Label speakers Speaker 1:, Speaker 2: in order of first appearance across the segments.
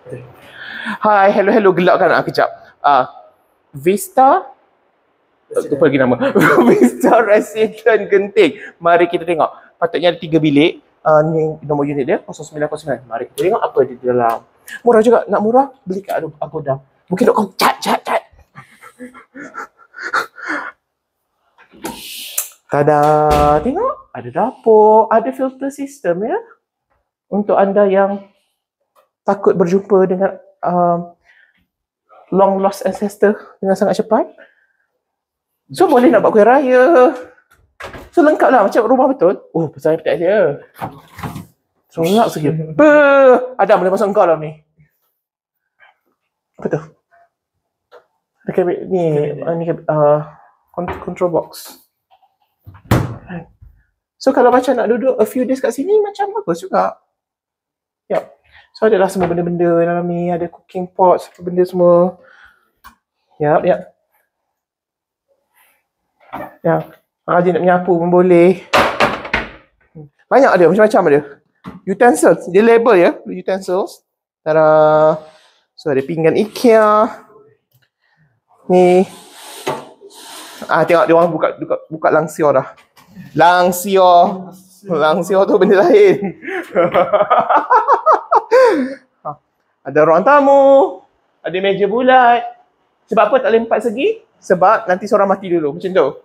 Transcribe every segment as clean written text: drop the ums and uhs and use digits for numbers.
Speaker 1: Hai, hello, gelap kan? Kejap. Vista, lupa lagi nama. Vista Resident Genting. Mari kita tengok. Patutnya ada 3 bilik. Ni nombor unit dia 0909. Mari kita tengok apa di dalam. Murah juga. Nak murah, beli kat Agoda. Booking.com. Cat. Tada, tengok. Ada dapur, ada filter system ya. Untuk anda yang takut berjumpa dengan long lost ancestor dengan sangat cepat. So boleh nak buat kuih raya. So lengkap lah macam rumah betul. Oh, pasal petak dia. Solak sekali. Adam, boleh masuk kau dalam ni. Apa tu? Dekat ni control box. So kalau macam nak duduk a few days kat sini macam bagus juga. Yap. So adalah semua benda-benda dalam ni, ada cooking pot, semua benda semua. Yap. Ya. Rajin nak menyapu pun boleh. Banyak ada, macam-macam ada. Utensils, dia label ya, utensils. Tada. So ada pinggan IKEA. Ni. Tengok dia orang buka langsio dah. Langsio tu benda lain. Ada ruang tamu, ada meja bulat. Sebab apa tak boleh 4 segi? Sebab nanti seorang mati dulu, macam tu.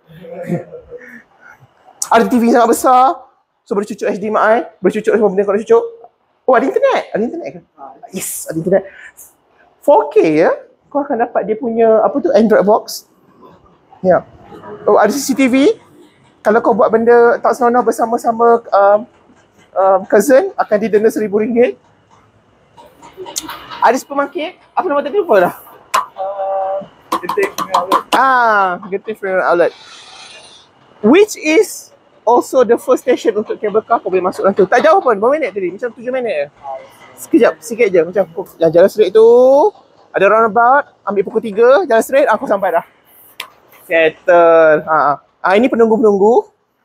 Speaker 1: Ada TV sangat besar. So boleh cucuk HDMI, boleh cucuk semua benda kau nak cucuk. Oh, ada internet? Ada internet ke? Yes, ada internet. 4K ya. Kau akan dapat dia punya apa tu, Android box. Ya. Oh, ada CCTV. Kalau kau buat benda tak senonoh bersama-sama cousin, akan didenda RM1,000. Ada supermarket. Apa nama tadi, lupa dah.
Speaker 2: Genting Outlet.
Speaker 1: Genting Outlet. Which is also the first station untuk cable car. Kau boleh masuk dalam tu. Tak jauh pun, berapa minit tadi? Macam 7 minit je. Sekejap, sikit je. Macam jalan straight tu, ada roundabout, ambil pukul 3, jalan straight, aku sampai dah. Settle. Ini penunggu-penunggu.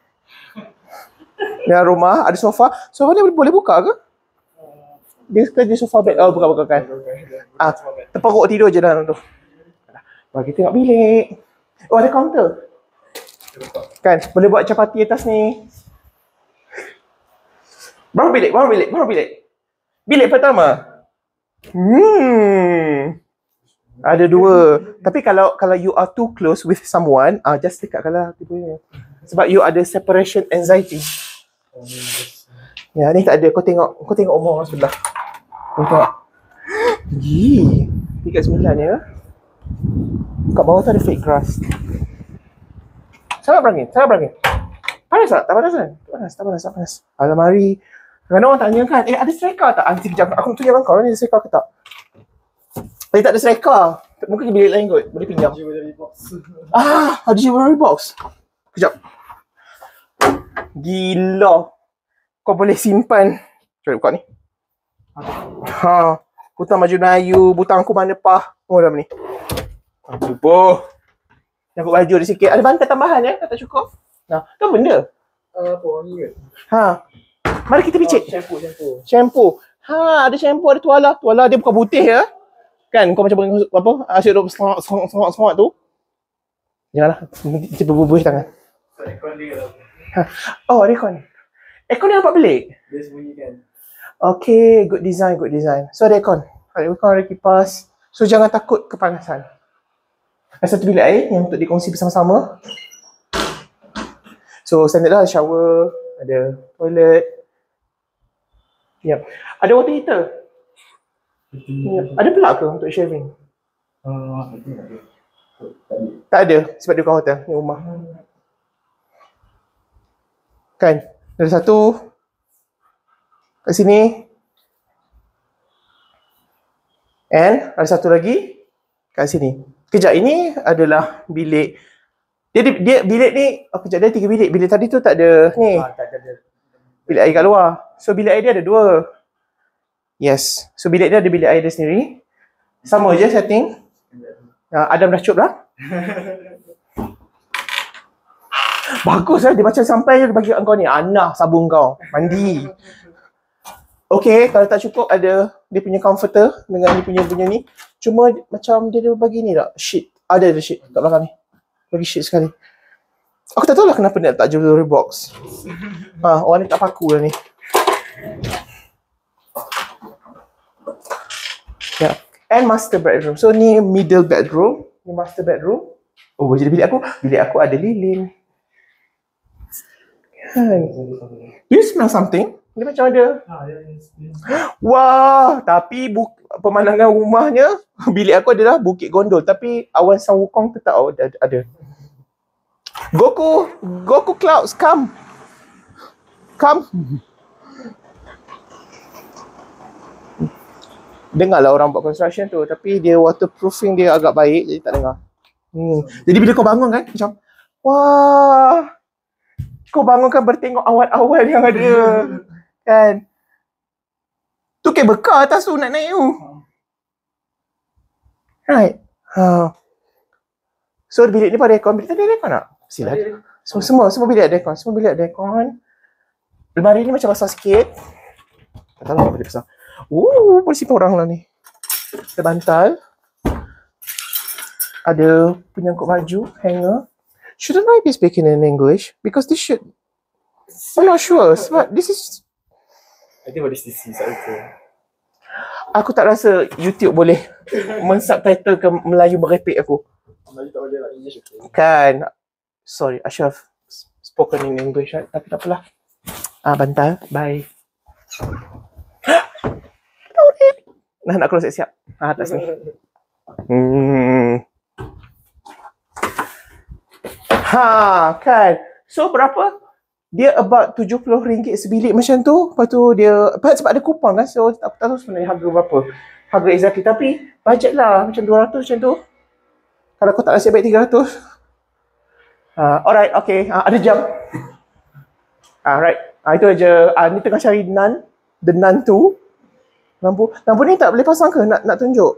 Speaker 1: Dalam rumah, ada sofa. Sofa ni boleh buka ke? Dia kerja sofa bed. Oh, bukan kan. Terperuk tidur je dalam tu. Bagi tengok bilik. Oh, ada kaunter. Kan, boleh buat capati atas ni. Berapa bilik? Bilik pertama. Ada 2. Tapi kalau you are too close with someone, just dekatkanlah tiba-tiba. Sebab you ada separation anxiety. Ya, ni tak ada. Kau tengok umur orang sebelah. Kau tengok. 39 ya. Kat bawah tu ada fake grass. Sangat berangin. Panas tak? Tak panas kan? Tak panas. Almari. Kadang-kadang orang tanya kan, ada striker tak? Sekejap, aku nak tunjukkan kau ni ada striker ke tak? Tak ada striker. Mungkin bilik lain kot. Boleh pinjam. Ada jewelry box. Sekejap. Gila. Kau boleh simpan. Cuba buka ni. Butang baju Melayu, butang aku mana pah. Oh, dalam ni. Cuba. Yang baju ada sikit. Ada bantal tambahan ya, tak cukup. Tu benda.
Speaker 2: Apa wangi ke?
Speaker 1: Mari kita picit. Shampoo. Ada shampoo, ada tuala. Tuala dia bukan putih ya. Kan kau macam apa? Asyik duk semak tu. Janganlah. Kita berbuih tangan.
Speaker 2: Aircon dia.
Speaker 1: Oh, aircon. Aircon ni nampak pelik.
Speaker 2: Dia sembunyikan.
Speaker 1: Okay, good design. So ada aircon. Ada kipas. So jangan takut kepanasan. Ada satu bilik air yang untuk dikongsi bersama-sama. So standard lah, shower, ada toilet. Yep. Ada water heater. Yep. Ada plug ke untuk shaving? Tak ada sebab dia bukan hotel, ni rumah. Kan? Ada satu kat sini. And ada satu lagi kat sini. Kejap, ini adalah bilik. Dia bilik ni, kejap, dia 3 bilik. Bilik tadi tu tak ada ni.
Speaker 2: Tak ada.
Speaker 1: Bilik air kat luar. So bilik air dia ada 2. Yes. So bilik dia ada bilik air dia sendiri. Sama je setting. Adam dah cup dah. Bagus lah. Dia macam sampai je bagi kau ni. Sabun kau. Mandi. Okay, kalau tak cukup ada dia punya comforter dengan dia punya ni. Cuma macam dia bagi ni tak? Sheet. Ada sheet kat belakang ni. Bagi sheet sekali. Aku tak tahu lah kenapa dia tak jewelry box. Orang ni tak paku lah ni. Yeah. And master bedroom. So ni middle bedroom. Ni master bedroom. Oh, jadi bilik aku ada lilin. Kan? Do you smell something? Dia macam ada. Wah, tapi pemandangan rumahnya, bilik aku adalah Bukit Gondol. Tapi awan San Wukong tetap ada. Goku Clouds, come. Dengarlah orang buat construction tu, tapi dia waterproofing dia agak baik, jadi tak dengar. Jadi bila kau bangun kan, macam, wah, kau bangun kan bertengok awan-awan yang ada. Kan? Tu kabel car atas tu nak naik tu. Right. So bilik ni pada aircon. Bilik tadi ada aircon tak? Sila. Semua bilik ada aircon. Semua bilik ada aircon. Lemari ni macam besar sikit. Tak tahu apa dia besar. Boleh simpan orang lah ni. Ada bantal. Ada penyangkut baju, hanger. Shouldn't I be speaking in English? Because this should... I'm not sure. Sebab this is...
Speaker 2: I think what is this subtitle?
Speaker 1: Aku tak rasa YouTube boleh mensubtitle ke Melayu merepek aku.
Speaker 2: Melayu tak boleh lah, English okay.
Speaker 1: Kan. Sorry, I should have spoken in English, right? Tapi tak apalah. Bantal. Bye. Nak keluar siap-siap. Atas ni. Kan. So berapa? Dia about RM70 sebilik macam tu. Lepas tu dia, sebab ada kupon kan. So aku tak tahu sebenarnya harga berapa. Harga exactly. Tapi budget lah. Macam 200 macam tu. Kalau kau tak nasib baik 300. Alright, okay. Ada jam. Right. Itu aja. Ni tengah cari nun. The nun tu. Lampu ni tak boleh pasang ke? Nak tunjuk.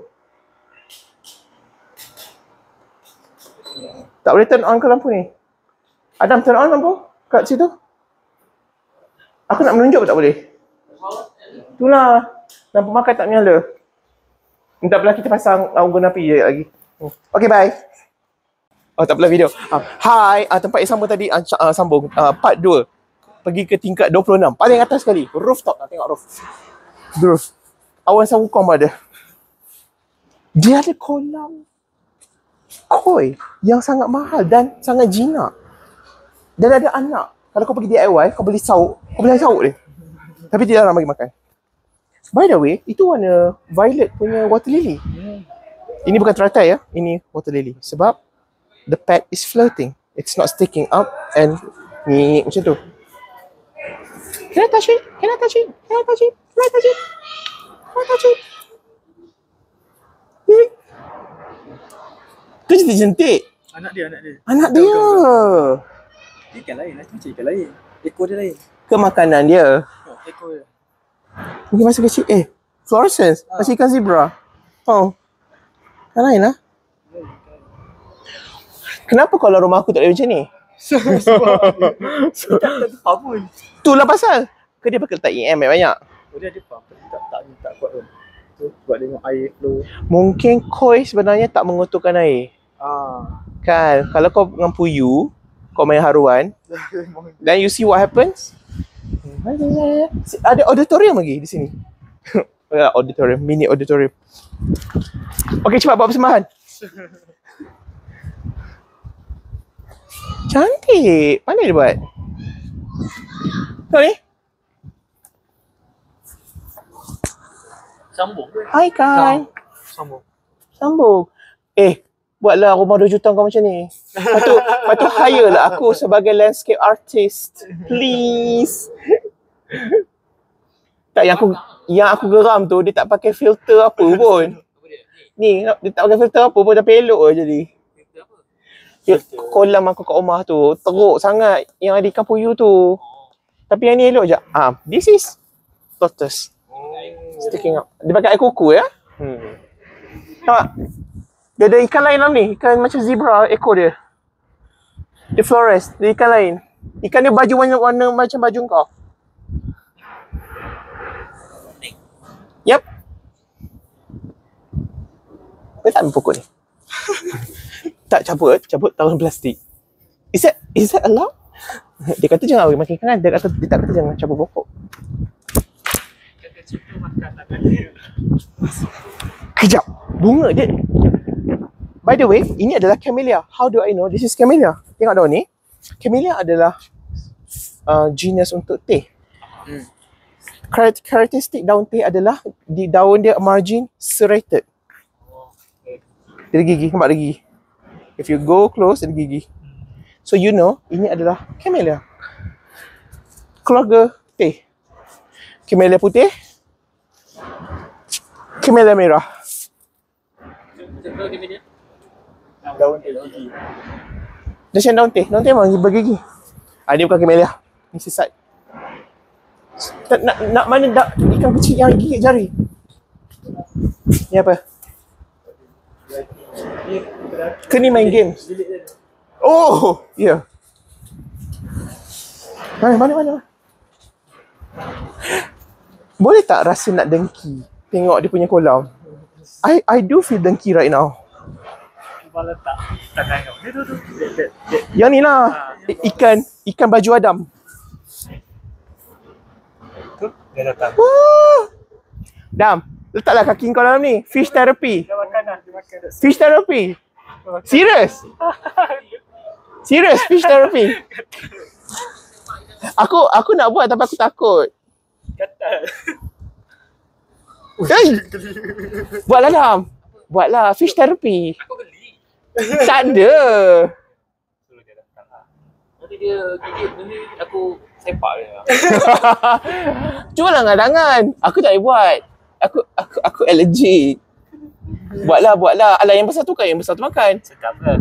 Speaker 1: Tak boleh turn on ke lampu ni? Adam, turn on lampu kat situ. Aku nak menunjuk pun tak boleh. Itulah. Lampu makan tak menyala. Tak apalah, kita pasang guna api je lagi. Okay, bye. Tak apalah video. Hi, tempat yang sama tadi sambung. Part 2. Pergi ke tingkat 26. Paling atas sekali. Rooftop. Nak tengok roof. Awan San Wukong ada. Dia ada kolam koi yang sangat mahal dan sangat jinak. Dan ada anak. Kalau kau pergi DIY, kau beli sauk. Kau beli sauk dia. Tapi dia jarang bagi makan. By the way, itu warna violet punya water lily. Ini bukan teratai ya. Ini water lily. Sebab the pad is floating. It's not sticking up and ni macam tu. Can I touch it? Tu cantik-cantik. Anak dia.
Speaker 2: Ikan lain lah, macam ikan lain. Ekor dia lain.
Speaker 1: Ke makanan dia.
Speaker 2: Ekor dia.
Speaker 1: Mungkin masa kecil. Fluorescence. Macam ikan zebra. Kan lain lah. Kenapa kalau rumah aku tak ada macam ni?
Speaker 2: Tak faham pun.
Speaker 1: Itulah pasal. Ke dia pakai letak EM banyak?
Speaker 2: Dia ada faham. Tak kuat pun. Buat tengok air flow.
Speaker 1: Mungkin koi sebenarnya tak mengotorkan air. Kan. Kalau kau dengan puyuh, kau main haruan, then you see what happens. Ada auditorium lagi di sini. Auditorium, mini auditorium. Okay, cepat buat persembahan. Cantik. Mana dia buat? Tengok ni.
Speaker 2: Sambung ke?
Speaker 1: Hai Kan. Sambung. Buatlah rumah 2 juta kau macam ni. Lepas tu hire lah aku sebagai landscape artist. Please. Tak, yang aku geram tu, dia tak pakai filter apa pun. Ni, dia tak pakai filter apa pun, tapi elok je jadi. Kolam aku kat rumah tu, teruk sangat yang ada ikan puyuh tu. Tapi yang ni elok je. This is tortoise. Sticking up. Dia pakai air kuku ya. Nampak? Dia ada ikan lain dalam ni. Ikan macam zebra ekor dia. Dia fluoresce. Dia ikan lain. Ikan dia baju warna macam baju kau. Yap. Dia tak ambil pokok ni. Tak, cabut tangan plastik. Is that allowed? Dia kata jangan bagi makan ikan. Dia tak kata jangan cabut pokok. Kejap. Bunga dia. By the way, ini adalah camellia. How do I know this is camellia? Tengok daun ni. Camellia adalah genus untuk teh. Karakteristik daun teh adalah di daun dia margin serrated. Dia ada gigi, nampak ada gigi. If you go close, ada gigi. So you know, ini adalah camellia. Keluarga teh. Camellia putih. Camellia merah.
Speaker 2: Daun teh gigi.
Speaker 1: Dia macam daun teh. Daun teh memang bergigi. Dia bukan camellia. Ni sesat. Nak mana ikan kecil yang gigit jari? Ni apa? Ke ni main game? Oh, ya. Yeah. Mana? Boleh tak rasa nak dengki tengok dia punya kolam? I do feel dengki right now.
Speaker 2: Kepala tak tengok. Dia tu.
Speaker 1: Yang ni lah. Ikan baju Adam.
Speaker 2: Tu dia datang.
Speaker 1: Dam, letaklah kaki kau dalam ni. Fish therapy.
Speaker 2: Dia makan dah. Dia makan dah.
Speaker 1: Fish therapy. Serious? Serious fish therapy. Aku nak buat tapi aku takut.
Speaker 2: Gatal.
Speaker 1: Hey. Buatlah Dam. Buatlah fish therapy.
Speaker 3: Aku beli.
Speaker 1: Tak ada.
Speaker 2: Suruh dia datang lah.
Speaker 3: Nanti dia gigit benda aku sepak dia.
Speaker 1: Cubalah ngadangan. Aku tak boleh buat. Aku allergic. Buatlah. Alah yang besar tu kan, yang besar tu makan.
Speaker 2: Sedap ke?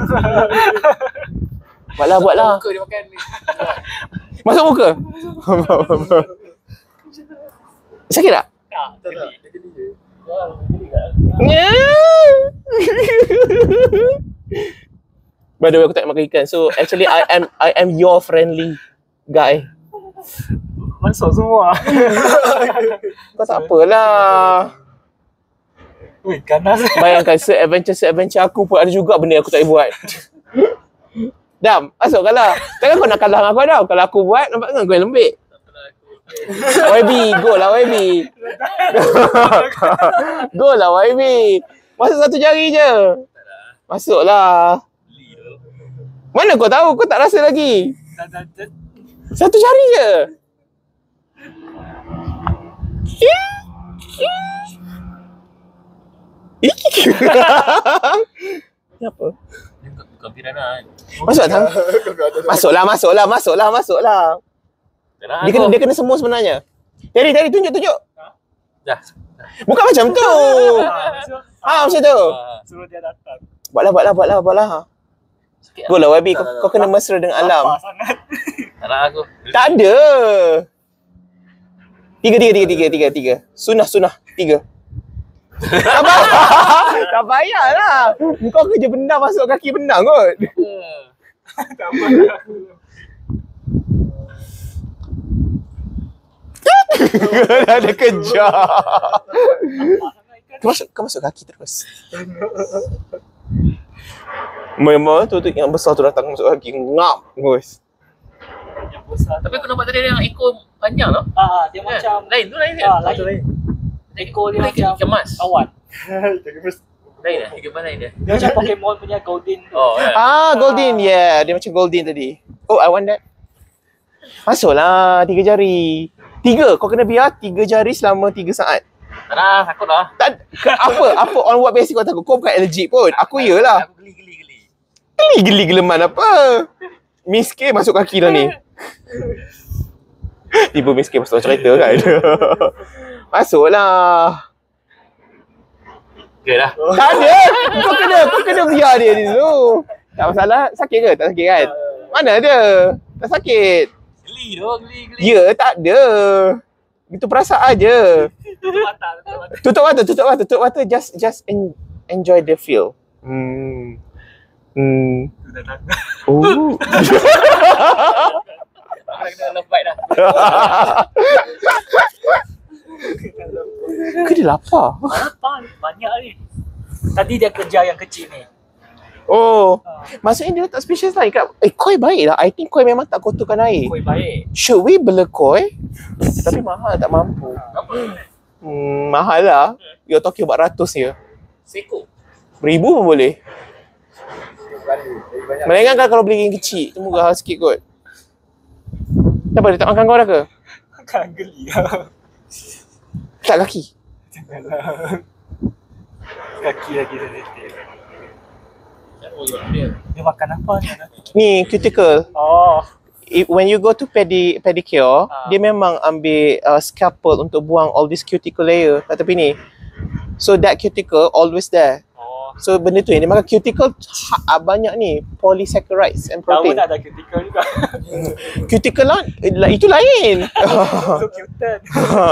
Speaker 1: Buatlah.
Speaker 3: Muka dia makan ni.
Speaker 1: Masuk muka. Sakit tak?
Speaker 2: Tak. Dia geli je.
Speaker 1: By the way, aku tak makan ikan. So actually I am your friendly guy.
Speaker 2: Masuk semua.
Speaker 1: Kau tak apalah.
Speaker 2: Ui, ganas.
Speaker 1: Bayangkan se-adventure aku pun ada juga benda aku tak boleh buat. Dam, masukkan lah. Takkan kau nak kalah dengan aku Dam. Kalau aku buat, nampak kan kau yang lembik. YB, go lah YB. Go lah YB. Masuk satu jari je. Masuklah. Mana kau tahu? Kau tak rasa lagi. Satu jari je. Ni apa?
Speaker 3: Bukan piranha kan.
Speaker 1: Masuklah. Dia kena semua sebenarnya. Terry tunjuk.
Speaker 3: Dah.
Speaker 1: Bukan macam tu. Macam tu.
Speaker 2: Suruh dia datang.
Speaker 1: Buatlah.
Speaker 3: Sikit
Speaker 1: Go lah YB, kau kena mesra dengan alam.
Speaker 2: Apa sangat?
Speaker 3: Tak nak aku.
Speaker 1: Tak ada. Tiga. Sunah. Tiga. Tak payahlah. Kau kerja benda masuk kaki benang kot.
Speaker 2: Tak apa.
Speaker 1: Dah ada kejar. Kau masuk kaki terus. Memang tu yang besar tu datang masuk kaki. Ngap. Guys.
Speaker 2: Yang besar.
Speaker 3: Tapi aku nampak tadi yang ekor panjang tau.
Speaker 2: Dia
Speaker 3: Kan?
Speaker 2: macam
Speaker 3: Lain kan?
Speaker 2: lain. Ekor dia macam
Speaker 3: ikan mas.
Speaker 2: awan.
Speaker 3: Lain dah. Ikan mas lain dia.
Speaker 2: Dia macam Pokemon punya golden tu.
Speaker 3: Oh kan?
Speaker 1: Golden. Yeah, dia macam golden tadi. Oh, I want that. Masuklah 3 jari. 3. Kau kena biar 3 jari selama 3 saat.
Speaker 3: Tak nak. Takut lah.
Speaker 1: Apa on what basis kau takut? Kau bukan allergic pun. Aku iyalah.
Speaker 3: Aku geli.
Speaker 1: Geli-geleman apa? Miss K masuk kaki dah ni. Tiba Miss K masuk cerita kan. Masuklah.
Speaker 3: Okay dah.
Speaker 1: Tak ada. Kau kena biar dia dulu. Tak masalah. Sakit ke? Tak sakit kan? Mana dia? Tak sakit.
Speaker 3: Geli tu.
Speaker 1: Ya, tak ada. Itu perasaan je.
Speaker 2: Tutup mata.
Speaker 1: Tutup mata. Just enjoy the feel.
Speaker 2: Datang.
Speaker 1: Oh.
Speaker 3: Aku dah kena love bite dah.
Speaker 1: Ke dia lapar?
Speaker 2: Lapar banyak ni. Tadi dia kerja yang kecil ni.
Speaker 1: Oh, maksudnya dia letak spesies lain kat. Koi baik lah. I think koi memang tak kotorkan air.
Speaker 2: Koi baik.
Speaker 1: Should we bela koi? Tapi mahal, tak mampu. Mahal lah. You're talking about ratus je.
Speaker 3: Seko.
Speaker 1: Beribu pun boleh. Melainkan kalau beli yang kecil, tu murah sikit kot. Kenapa dia tak makan kau dah ke?
Speaker 2: Makan geli lah.
Speaker 1: Tak kaki.
Speaker 2: Janganlah. Kaki lagi sensitif.
Speaker 3: Oh, dia.
Speaker 2: Dia makan apa ni?
Speaker 1: Ni cuticle.
Speaker 2: Oh.
Speaker 1: When you go to pedicure, dia memang ambil scalpel untuk buang all this cuticle layer kat tepi ni. So that cuticle always there.
Speaker 2: Oh.
Speaker 1: So benda tu yang dia makan cuticle banyak ni polysaccharides and
Speaker 2: Tahu
Speaker 1: protein.
Speaker 2: nak ada cuticle juga.
Speaker 1: Cuticle lah, itu lain.
Speaker 2: So cute.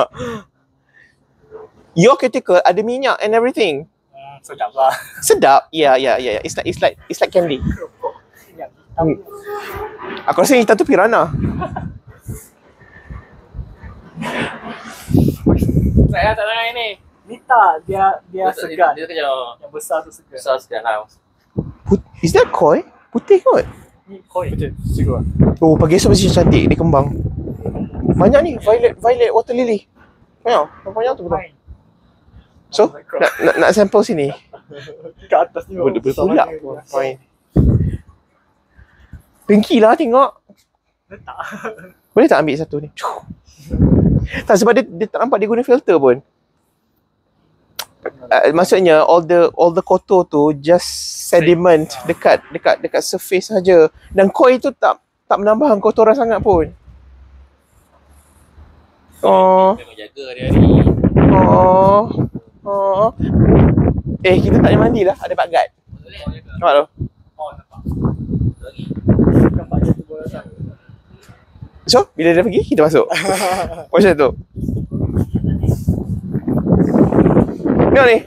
Speaker 1: Your cuticle ada minyak and everything.
Speaker 2: Sedap lah.
Speaker 1: Sedap. Yeah. It's like candy. Aku rasa hitam tu piranha.
Speaker 3: Saya tak dengar ini.
Speaker 2: Ni tak, dia segar.
Speaker 3: Dia kerja.
Speaker 2: Yang besar tu segar.
Speaker 3: Besar sekali lah.
Speaker 1: Is that koi? Putih kot.
Speaker 2: Ni koi. Betul. Segar.
Speaker 1: Oh, pagi esok mesti cantik. Dia kembang. Banyak ni. Violet water lily. Banyak tu betul. So, nak sampel sini.
Speaker 2: Kat atas ni.
Speaker 1: Boleh pulak pun. Fine. Pinky lah tengok.
Speaker 2: Letak.
Speaker 1: Boleh tak ambil satu ni? Tak, sebab dia tak nampak dia guna filter pun. Maksudnya all the kotor tu just sediment dekat surface saja. Dan koi tu tak menambahkan kotoran sangat pun. Oh.
Speaker 3: Memang jaga hari-hari.
Speaker 1: Oh. Kita tak boleh mandi lah. Ada bagat.
Speaker 3: Boleh jaga.
Speaker 1: Nampak tu?
Speaker 2: Oh, nampak.
Speaker 3: Lagi.
Speaker 2: Nampak dia tu bola sana.
Speaker 1: So, bila dia pergi, kita masuk. Macam tu. Tengok ni.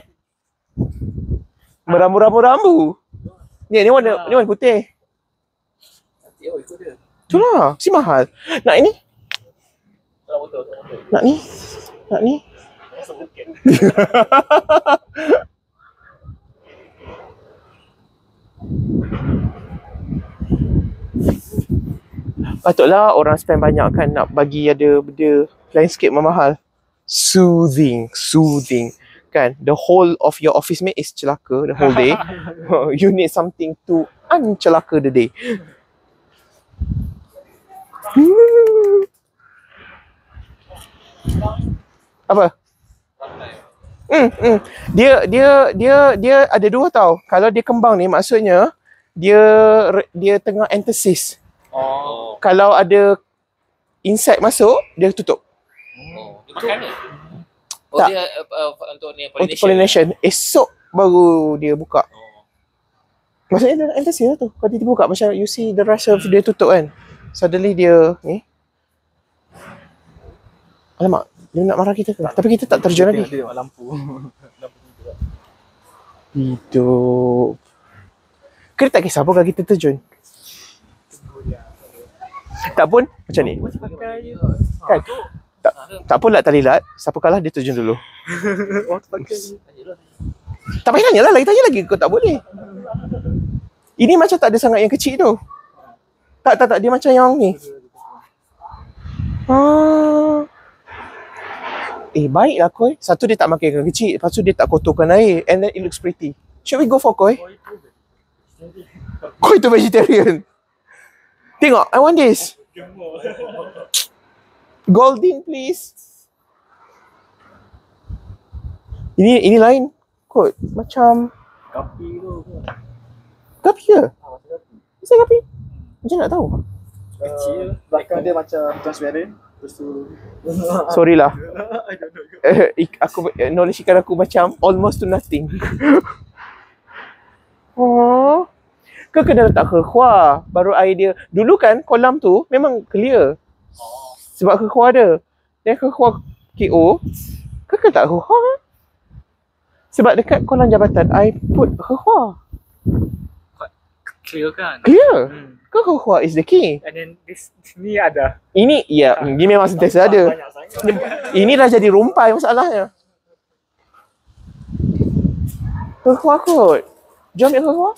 Speaker 1: Merambu-rambu. Ni warna putih.
Speaker 3: Nanti ikut dia.
Speaker 1: Itulah. Si mahal. Nak ini?
Speaker 3: Tak betul.
Speaker 1: Nak ni?
Speaker 2: Masuk bukit.
Speaker 1: Patutlah orang spend banyak kan nak bagi ada benda landscape mahal. Soothing kan. The whole of your office mate is celaka the whole day. You need something to uncelaka the day. Apa? Dia ada dua tau. Kalau dia kembang ni maksudnya dia tengah entesis.
Speaker 3: Oh.
Speaker 1: Kalau ada insect masuk, dia tutup.
Speaker 3: Oh, dia makan ni? Oh,
Speaker 1: Tak.
Speaker 3: dia untuk ni
Speaker 1: Untuk pollination. Esok baru dia buka.
Speaker 3: Oh.
Speaker 1: Maksudnya dia entesis lah tu. Kalau dia buka macam you see the rest of dia tutup kan. Suddenly dia ni. Alamak, dia nak marah kita ke? Tapi kita tak terjun lagi.
Speaker 2: Dia tengok lampu.
Speaker 1: Hidup. Kita tak kisah pun kalau kita terjun. Tak pun macam ni. Kan? Tak pun lah tali lat. Siapa kalah dia terjun dulu.
Speaker 2: Oh, pakai.
Speaker 1: Tak payah tanya lah. Lagi tanya lagi. Kau tak boleh. Ini macam tak ada sangat yang kecil tu. Tak. Dia macam yang ni. Baiklah koi. Satu dia tak makan yang kecil. Lepas tu dia tak kotorkan air. And then it looks pretty. Should we go for koi? Koi tu vegetarian. Tengok, I want this. Golding please. Ini lain kot. Macam
Speaker 2: Kapi tu.
Speaker 1: Kapi ke? Bisa kapi? Macam nak tahu?
Speaker 2: Kecil. Belakang dia macam transparent. Lepas tu.
Speaker 1: Sorry lah.
Speaker 2: I don't know.
Speaker 1: Knowledge ikan aku macam almost to nothing. Oh. Kau kena letak kekuah baru air dia. Dulu kan kolam tu memang clear. Sebab kekuah ada. Dan kekuah KO. Kau kena letak kekuah kan? Sebab dekat kolam jabatan I put kekuah.
Speaker 3: clear kan.
Speaker 1: Clear. Ke Hua is the key.
Speaker 2: And then ni ada.
Speaker 1: Ini, ya, ini memang sentiasa ada.
Speaker 2: Banyak sangat.
Speaker 1: Ini dah jadi rumpai masalahnya. Ke Hua kot. Jom ke Hua.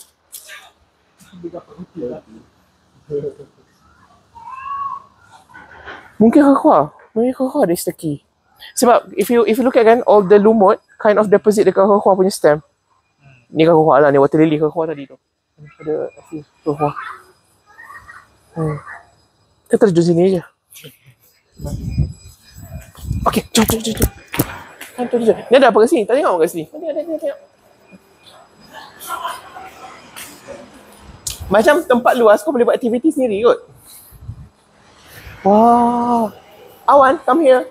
Speaker 1: Mungkin ke Hua. Mungkin ke Hua is the key. Sebab if you look at kan, all the lumut kind of deposit dekat ke Hua punya stem. Ni ke Hua lah, ni water lily ke Hua tadi tu. Ada ke Hua. Kita terjun sini je. Okey, jom. Kan tu je. Ni ada apa kat sini? Tak tengok kat sini. Ada. Tengok. Macam tempat luas kau boleh buat aktiviti sendiri kot. Wah. Awan, come here.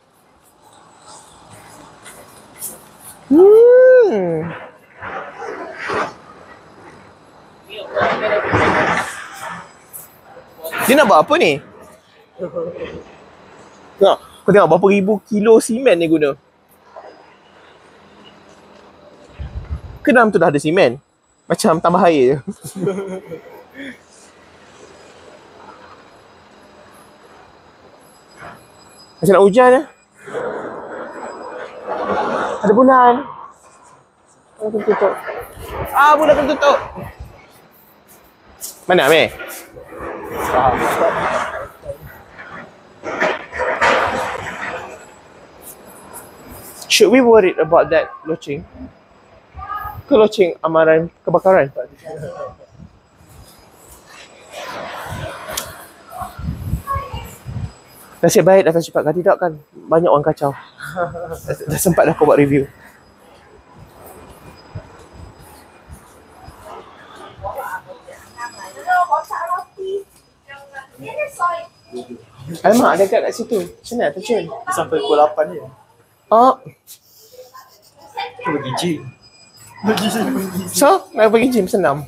Speaker 1: Dia nak buat apa ni? Tengok. Kau tengok berapa ribu kilo simen ni guna. Ke dalam tu dah ada simen? Macam tambah air je. Macam nak hujan je. Ada bulan. Bulan tertutup. Bulan tertutup. Mana Amir? Should we worried about that loceng? Ke loceng amaran kebakaran? Nasib baik datang cepat, kalau tidak kan banyak orang kacau. Dah sempat dah kau buat review. Alamak, ada kat situ. Macam mana terjun?
Speaker 2: Sampai pukul 8 je.
Speaker 1: Oh,
Speaker 2: Aku pergi gym.
Speaker 1: so nak pergi gym senam.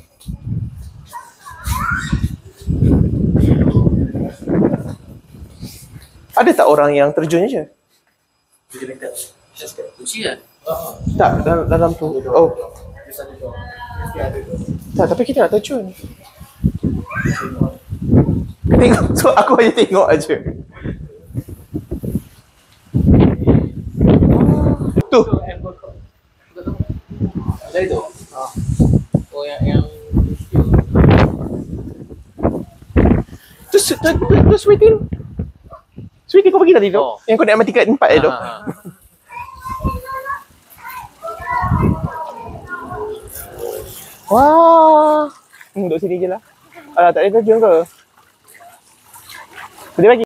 Speaker 1: Ada tak orang yang terjun je?
Speaker 3: Kunci kan?
Speaker 1: Tak, dalam tu. Oh. Tak, tapi kita nak terjun. Tengok, so aku hanya tengok aja. Tu.
Speaker 3: Dari tu? Oh yang
Speaker 1: Tu Sweetin. Sweetin kau pergi tadi tu.
Speaker 3: Oh.
Speaker 1: Yang kau naik MRT kat 4 tu. Wah. Duduk sini je lah. Alah, tak boleh terjun ke? Boleh bagi.